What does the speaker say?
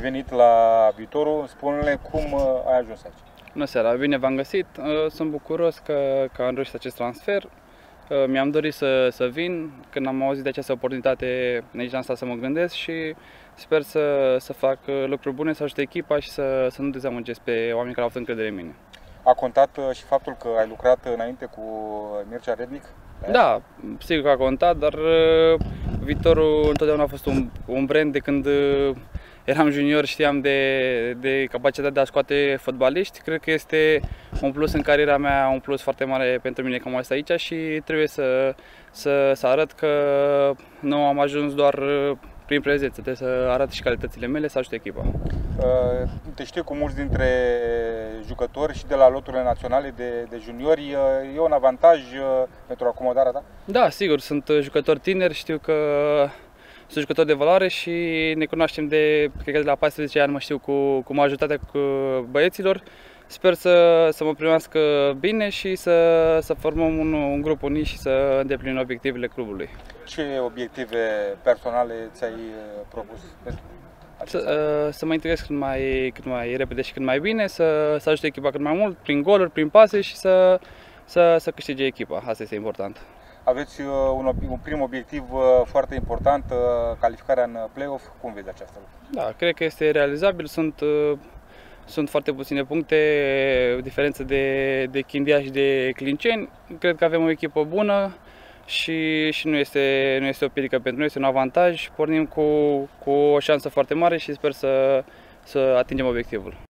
venit la Viitorul, spune-ne cum ai ajuns aici. Bună seara, bine v-am găsit. Sunt bucuros că am reușit acest transfer. Mi-am dorit să vin. Când am auzit de această oportunitate, nici n-am stat să mă gândesc și sper să fac lucruri bune, să ajut echipa și să nu dezamăgesc pe oamenii care au avut încredere în mine. A contat și faptul că ai lucrat înainte cu Mircea Rednic? Da, sigur că a contat, dar Viitorul întotdeauna a fost un brand. De când eram junior știam de capacitatea de a scoate fotbaliști. Cred că este un plus în cariera mea, un plus foarte mare pentru mine că am ajuns aici și trebuie să arăt că nu am ajuns doar prin prezență, trebuie să arăt și calitățile mele, să ajut echipa. Te știu cu mulți dintre jucători și de la loturile naționale de juniori. E un avantaj pentru acomodarea ta? Da, sigur, sunt jucători tineri, știu că sunt jucători de valoare și ne cunoaștem cred că de la 14 ani mă știu cu majoritatea băieților. Sper să mă primească bine și să formăm un grup unit și să îndeplinim obiectivele clubului. Ce obiective personale ți-ai propus pentru să mă integrez cât mai repede și cât mai bine, să ajute echipa cât mai mult, prin goluri, prin pase și să câștige echipa. Asta este important. Aveți un prim obiectiv foarte important, calificarea în play-off. Cum vezi această lucru? Da, cred că este realizabil. Sunt foarte puține puncte, diferență de Chindia și de Clinceni. Cred că avem o echipă bună și nu este o piedică pentru noi, este un avantaj. Pornim cu o șansă foarte mare și sper să atingem obiectivul.